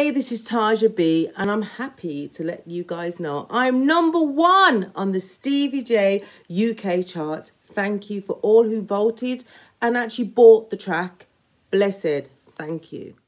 Hey, this is Taja B, and I'm happy to let you guys know I'm #1 on the Stevie J UK chart. Thank you for all who voted and actually bought the track. Blessed. Thank you.